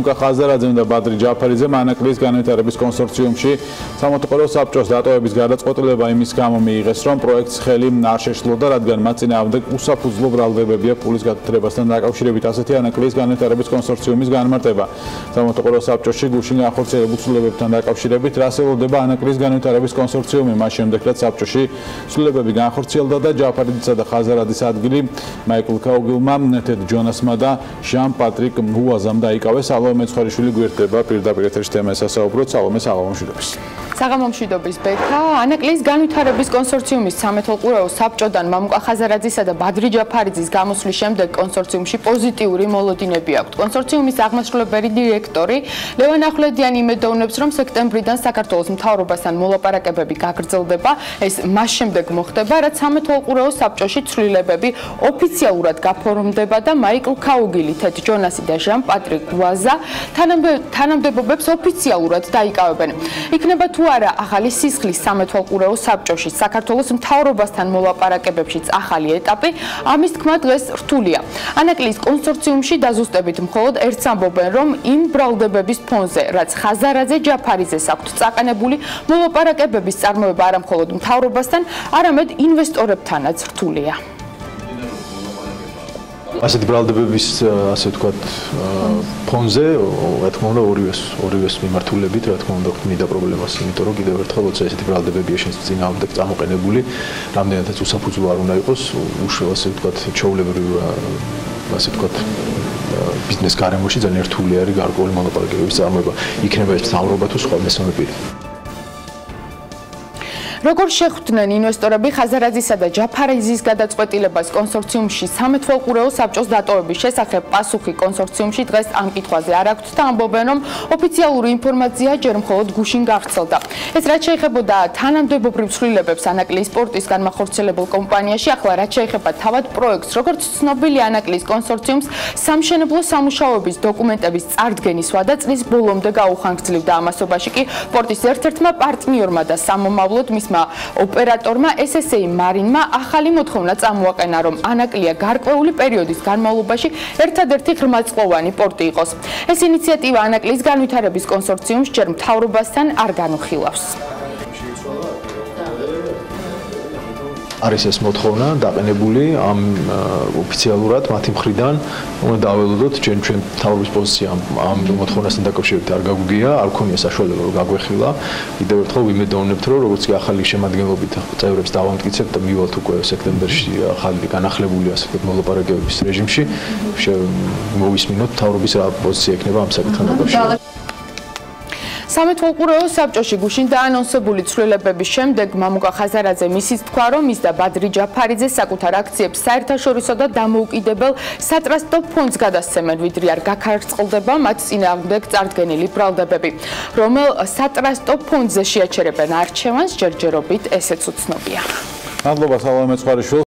მამუკა ხაზარაძემ და ბადრი ჯაფარიძემ ანაკლის განვითარების კონსორციუმში სამოთხოვრო საბჭოს დატოვების გადაწყვეტილება იმის გამო მიიღეს, რომ პროექტს ხელი არ შეშლოდა, რადგან მათ წინააღმდეგ უსაფუძვლო ბრალდებებია ფულის გათხრებასთან დაკავშირებით. ასეთი ანაკლის განვითარების კონსორციუმის განმარტება. სამოთხოვრო საბჭოში გუშინ განხორციელებულ ცვლილებებთან დაკავშირებით რასელოდება ანაკლის განვითარების კონსორციუმი, მას შემდეგ რაც საბჭოში ცვლილებები განხორციელდა და ჯაფარიძისა და ხაზარაძის ადგილი მაიკლ კაუგილმა, თედ ჯონასმა და ჟან პატრიკ მუაზამ დაიკავეს. სალომე ცხარიშვილი გვერდება პირდაპირ ეთერში თემას ასაუბროთ. სალომე, საღამომშვიდობის. საღამომშვიდობის ბექა. ანაკლის განვითარების კონსორციუმის სამეთვალყურეო საბჭოდან მამუკა ხაზარაძისა და ბადრი ჯაფარიძის გამოსვლის შემდეგ კონსორციუმში პოზიტიური მოლოდინები აქვთ. კონსორციუმის აღმასრულებელი დირექტორი ლევან ახვლედიანი იმედოვნებს, რომ სექტემბრიდან საქართველოს მთავრობასთან მოლაპარაკებები გაგრძელდება. ეს მას შემდეგ მოხდება, რაც სამეთვალყურეო საბჭოში ცვლილებები ოფიციალურად გაფორმდება და მაიკლ კაუგილი, თედ ჯონასი და ჟან პატრიკ ვაზა თანამდებობებს ოფიციალურად დაიკავებენ. იქნება თუ არა ახალი სისხლის სამეთვალყურეო საბჭოში საქართველოს მთავრობასთან მოლაპარაკებებშიც ახალი ეტაპი, ამის თქმა დღეს რთულია. ანაკლის კონსორციუმში დაზუსტებით მხოლოდ ერთს ამბობენ, რომ იმ ბრალდებების ფონზე, რაც ხაზარაძე ჯაფარიძეს აქვთ წაყენებული, მოლაპარაკებების წარმოება არა მხოლოდ მთავრობასთან, არამედ ინვესტორებთანაც რთულია. ასეთი ბრალდებების, ასე ვთქვათ, ფონზე, რა თქმა უნდა, ორივეს მიმართულებით, რა თქმა უნდა, ქმნიდა პრობლემას, იმიტომ რომ კიდევ ერთხელ, როცა ესეთი ბრალდებებია შენს წინააღმდეგ წამოყენებული, რამდენადაც უსაფუძვლო არ უნდა იყოს, ასე ვთქვათ, ჩვეულებრივ, ასე ვთქვათ, ბიზნეს გარემოში ძალიან რთული არის გარკვეული მოლაპარაკებების წარმოება. იქნება ეს მთავრობა თუ სხვა მესამე პირი. როგორ შეხვდნენ ინვესტორები ხაზარაძისა და ჯაფარიძის გადაწყვეტილებას კონსორციუმში სამეთვალყურეო საბჭოს დატოვების შესახებ პასუხი კონსორციუმში დღეს ამ კითხვაზე არ აქვთ და ამბობენ, რომ ოფიციალური ინფორმაცია ჯერ მხოლოდ გუშინ გავრცელდა. ეს რაც შეეხებოდა თანამდებობრივ ცვლილებებს ანაკლის სპორტის განმახორციელებელ კომპანიაში, ახლა რაც შეეხება თავად პროექტს, როგორც ცნობილი ანაკლის კონსორციუმს სამშენებლო სამუშაოების დოკუმენტების წარდგენის ვადა წლის ბოლომდე გაუხანგრძლივდა. ამასობაში კი სპორტის ერთ-ერთმა პარტნიორმა და სამომავლოდ მის ოპერატორმა SSA მარინმა ახალი მოთხოვნა წამოაყენა, რომ ანაკლია გარკვეული პერიოდის განმავლობაში ერთადერთი ღრმაწყვოვანი პორტი იყოს. ეს ინიციატივა ანაკლის განვითარების კონსორციუმს ჯერ მთავრობასთან არ განუხილავს. არის ეს მოთხოვნა დაყენებული ამ ოფიციალურად მათი მხრიდან უნდა დაველოდოთ ჩვენ მთავრობის პოზიცია ამ მოთხოვნასთან დაკავშირებით არ გაგვგია, არ ქონია საშუალება რომ გაგვეხილა. კიდევ ერთხელ ვიმედოვნებთ, რომ როგორც კი ახალი შემადგენლობით წევრებს დავამტკიცებთ და მივალთ უკვე სექტემბერში ახალი განახლებული ასე ვთქვათ მოლაპარაკებების რეჟიმში, მოვისმინოთ მთავრობის რა პოზიცია ექნება ამ საკითხთან დაკავშირებით. სამეთვალყურეო საბჭოში გუშინ დაანონსებული ცვლილებების შემდეგ მამუკა ხაზარაძე მისიც თქვა, რომ ის და ბადრი ჯაფარიძე საკუთარ აქციებს საერთაშორისო და დამოუკიდებელ სატრასტო ფონდს გადასცემენ, ვიდრე არ გაქარწყლდება მათ წინააღმდეგ წარდგენილი ბრალდებები. რომელ სატრასტო ფონდზე შეაჩერებენ არჩევანს, ჯერჯერობით ესეც უცნობია. მადლობა სალომე ცხარიშვილი.